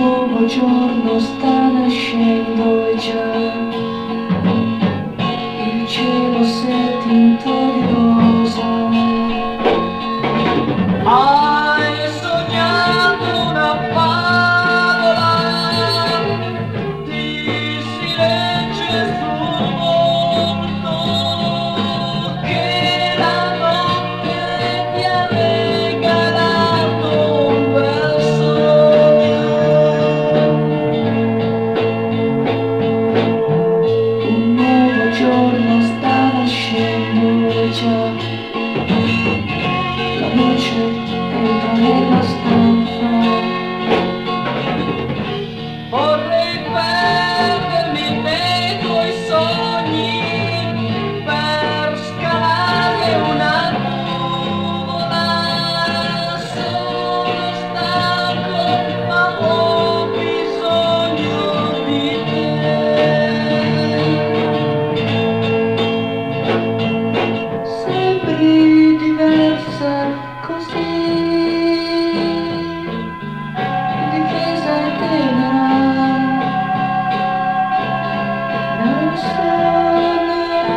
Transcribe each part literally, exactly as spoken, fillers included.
nuovo giorno sta nascendo e già il cielo si è tinto di rosa. Hai sognato una favola, ti si legge sul volto che la notte ti ha regalato un bel sogno. Un nuovo giorno sta nascendo e già la luce entra nella stanza. Vorrei perdermi nei tuoi sogni per scalare una nuvola. Sono stanco ma ho bisogno di te. Sembri diversa così, difesa e tenera, nel sole.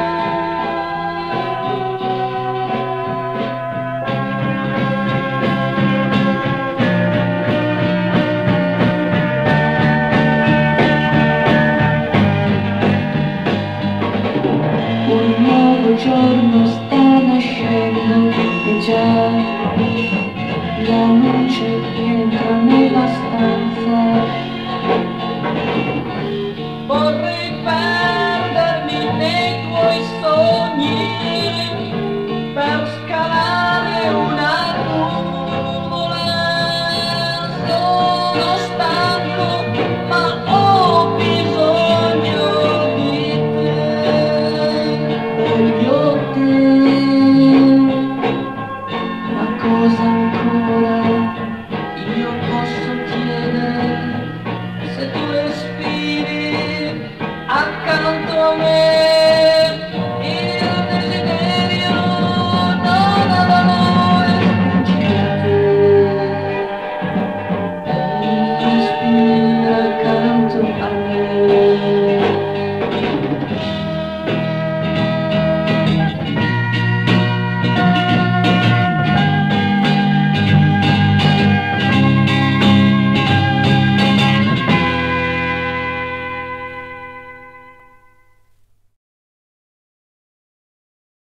Un nuovo giorno sta nascendo e già la luce